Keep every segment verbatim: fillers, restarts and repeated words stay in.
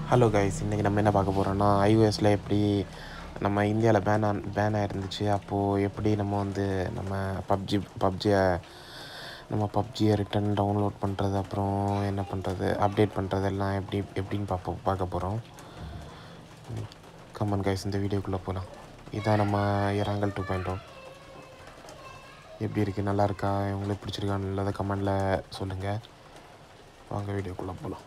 Hello guys, இன்றைக்கி நம்ம என்ன பார்க்க போகிறோம்னா ஐஓஎஸில் எப்படி நம்ம இந்தியாவில் பேன் ஆன் பேன் ஆகிருந்துச்சு. அப்போது எப்படி நம்ம வந்து நம்ம பப்ஜி பப்ஜியை நம்ம பப்ஜியை ரிட்டன் டவுன்லோட் பண்ணுறது, அப்புறம் என்ன பண்ணுறது, அப்டேட் பண்ணுறது எல்லாம் எப்படி எப்படின்னு பார்ப்போம் பார்க்க போகிறோம். கம்மன் கைஸ், இந்த வீடியோக்குள்ளே போகலாம். இதான் நம்ம இறாங்கல் டூ பாயிண்ட் ஒன். எப்படி இருக்குது, நல்லா இருக்கா, உங்களுக்கு பிடிச்சிருக்கான்னு இல்லாத கமெண்டில் சொல்லுங்கள். வாங்க வீடியோக்குள்ளே போகலாம்.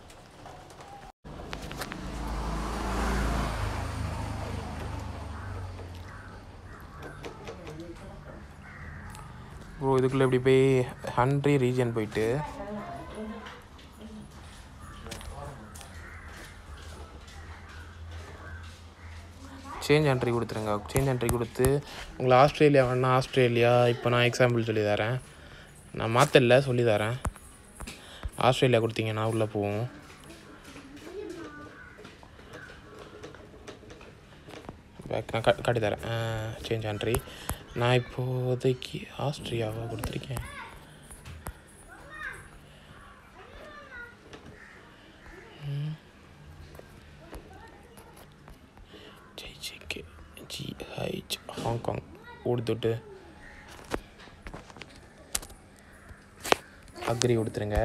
ப்ரோ, இதுக்குள்ளே இப்படி போய் ஹண்ட்ரி ரீஜன் போயிட்டு சேஞ்ச் என்ட்ரி கொடுத்துருங்க. சேஞ்ச் என்ட்ரி கொடுத்து உங்களை ஆஸ்திரேலியா வேணா ஆஸ்திரேலியா, இப்போ நான் எக்ஸாம்பிள் சொல்லி தரேன், நான் மாற்றல சொல்லி தரேன். ஆஸ்திரேலியா கொடுத்தீங்கன்னா உள்ளே போவோம். பேக் நான் காட்டி தரேன். சேஞ்ச் என்ட்ரி நான் இப்போதைக்கு ஆஸ்திரியாவை கொடுத்துருக்கேன். ஜிஹெச் ஜிஹெச் ஹாங்காங் கொடுத்துட்டு அக்ரி கொடுத்துருங்க.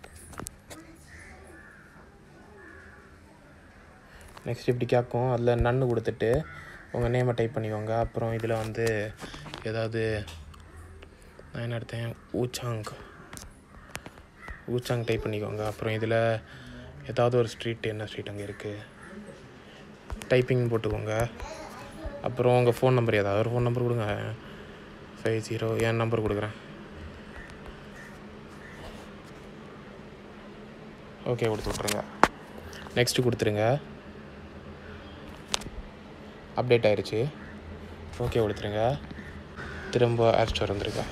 நெக்ஸ்ட் இப்படி கேட்கும், அதில் நன்னு கொடுத்துட்டு உங்கள் நேமை டைப் பண்ணிக்கோங்க. அப்புறம் இதில் வந்து ஏதாவது நான் என்ன எடுத்தேன், ஊச்சாங் ஊச்சாங் டைப் பண்ணிக்கோங்க. அப்புறம் இதில் ஏதாவது ஒரு ஸ்ட்ரீட், என்ன ஸ்ட்ரீட் அங்கே இருக்குது, டைப்பிங் போட்டுக்கோங்க. அப்புறம் உங்கள் ஃபோன் நம்பர், ஏதாவது ஒரு ஃபோன் நம்பர் கொடுங்க. ஃபைவ் ஜீரோ என் நம்பர் கொடுக்குறேன். ஓகே கொடுத்து விட்ருங்க. நெக்ஸ்ட்டு கொடுத்துருங்க. அப்டேட் ஆயிடுச்சு. ஓகே கொடுத்துருங்க. திரும்ப ஆப் ஸ்டோர் வந்துருங்க.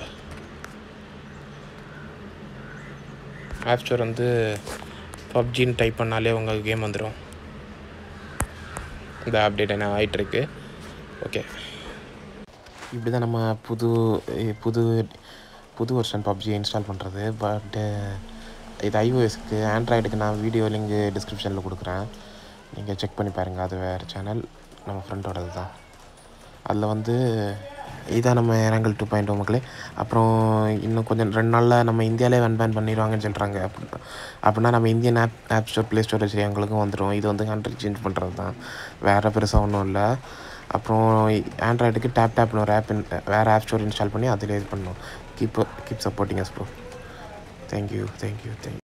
ஆப் ஸ்டோர் வந்து பப்ஜின்னு டைப் பண்ணாலே உங்கள் கேம் வந்துடும். இந்த அப்டேட் என்ன ஆகிட்டுருக்கு. ஓகே, இப்படி தான் நம்ம புது புது புது வெர்ஷன் பப்ஜியை இன்ஸ்டால் பண்ணுறது. பட்டு இது ஐஓஎஸ்க்கு, ஆண்ட்ராய்டுக்கு நான் வீடியோ லிங்க் டிஸ்கிரிப்ஷனில் கொடுக்குறேன், நீங்கள் செக் பண்ணி பாருங்கள். அது வேறு சேனல், நம்ம ஃப்ரெண்டோடது தான். அதில் வந்து இதான் நம்ம இறாங்கல் டூ பாயிண்ட் மக்களே. அப்புறம் இன்னும் கொஞ்சம் ரெண்டு நாளில் நம்ம இந்தியாவிலே அன்பேன் பண்ணிடுவாங்கன்னு சொல்கிறாங்க. அப்படி அப்படின்னா நம்ம Indian app app store play store வச்சு எங்களுக்கும் வந்துடும். இது வந்து கண்ட்ரி சேஞ்ச் பண்ணுறது தான், வேறு பெருசாக ஒன்றும் இல்லை. அப்புறம் ஆண்ட்ராய்டுக்கு டேப் டேப்னு ஒரு ஆப் வேறு ஆப் ஸ்டோர் இன்ஸ்டால் பண்ணி அதில் இது பண்ணணும். Keep keep supporting us bro. Thank you thank you thank you